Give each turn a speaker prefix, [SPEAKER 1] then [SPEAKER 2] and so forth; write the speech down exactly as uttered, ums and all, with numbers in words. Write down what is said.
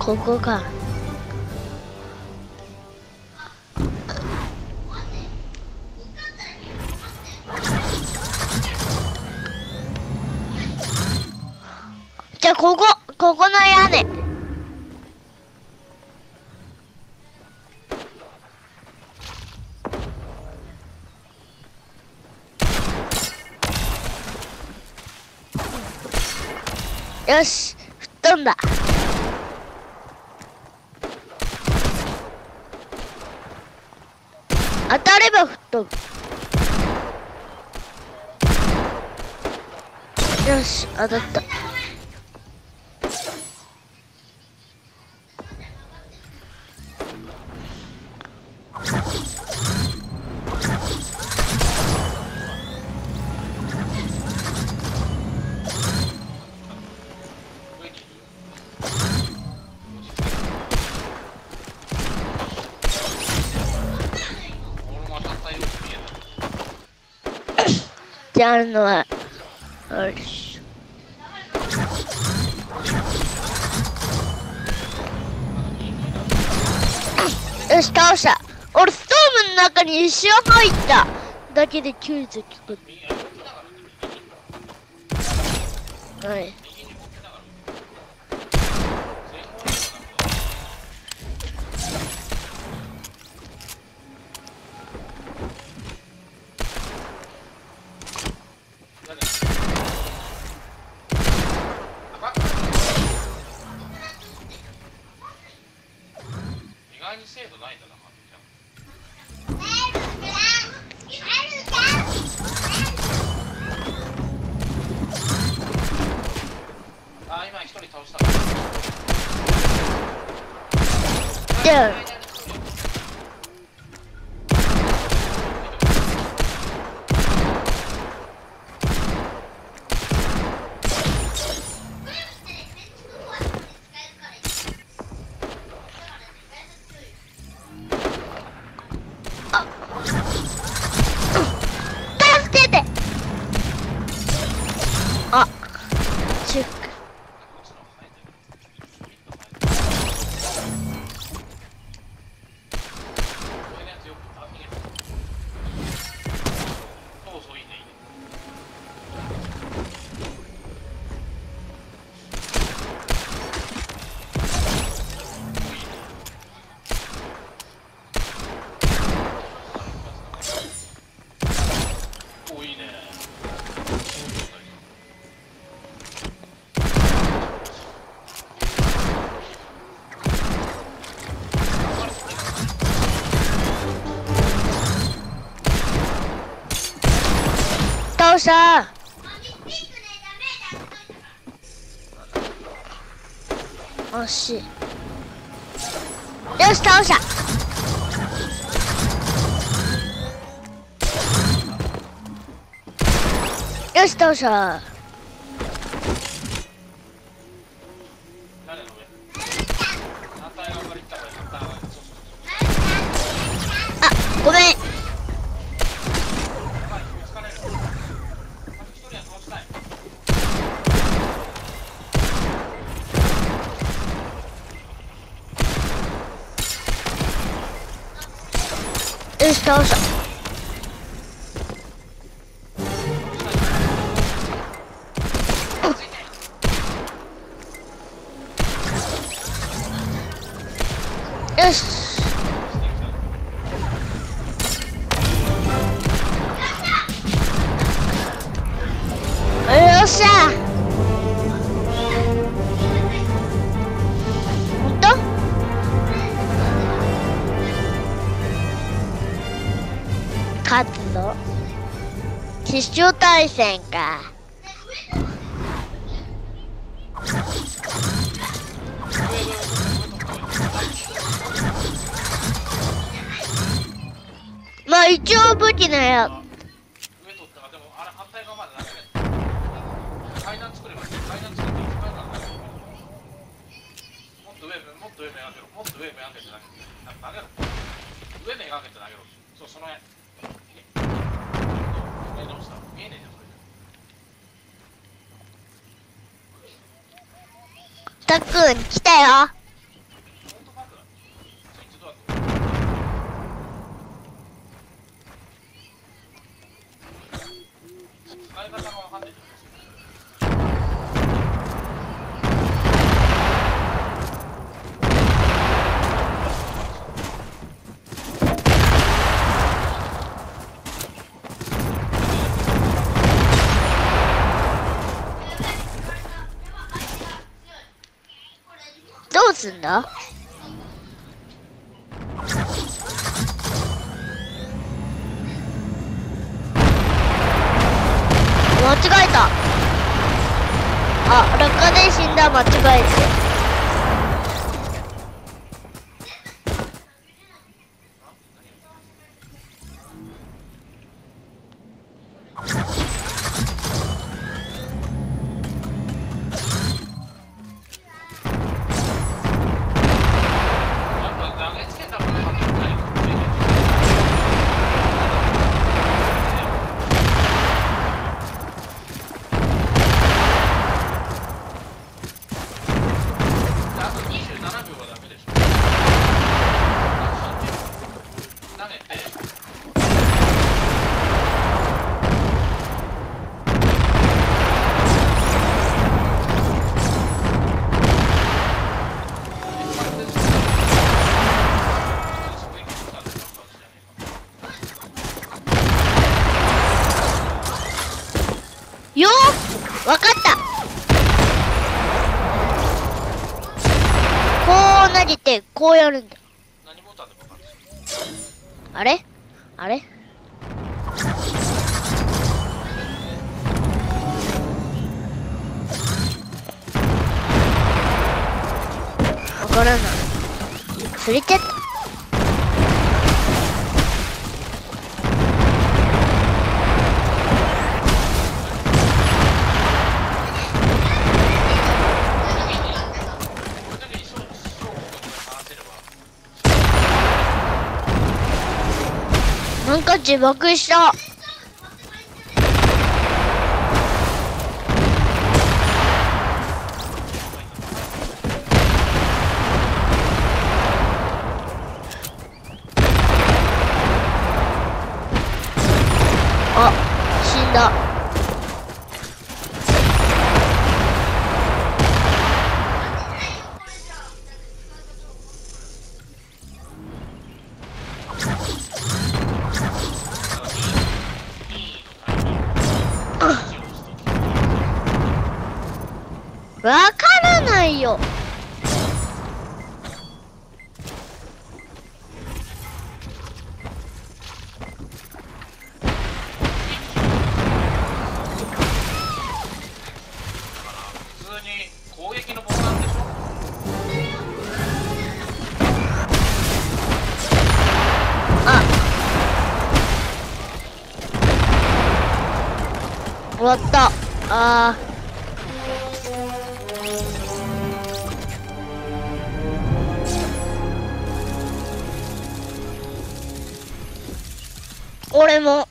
[SPEAKER 1] ここか。じゃあここここの屋根。よし、吹っ飛んだ。当たれば吹っ飛ぶ。よし、当たった。じゃあるのは、よし。よし、倒した。俺、ストームの中に一瞬入っただけできゅうじゅうきゅう。はい。
[SPEAKER 2] 精度ないんだな。あ、今一人倒した。
[SPEAKER 1] じゃああ、チェック。倒した。惜しい。よし、倒した。よし、倒した。あ、ごめん。よし、倒した。よし。よっしゃ。ほんと？勝つの？決勝対戦か。まあ一応武器のや
[SPEAKER 2] 上取ったらでもあれ反対側まで投げる。階段作ればいい。階段作っていい。階段投げる。もっと上もっと上目がけろ。もっと上目がけて投げる。投げろ。上目がけて投げろ。そうその辺。上どうした？見えねえじゃんそれ。
[SPEAKER 1] たっくん来たよ。
[SPEAKER 2] 使い方がわかんない。
[SPEAKER 1] どうすんだ？間違えた。あ、落下で死んだ。間違えて。よー、わかった。こう投げてこうやるんだ。
[SPEAKER 2] 何ボタンでボタンです。
[SPEAKER 1] あれあれわからない。忘れちゃった。なんか自爆した。あ、死んだ。わからないよ。
[SPEAKER 2] 普通に攻撃のボタンでしょ。
[SPEAKER 1] あ、終わった。あー俺も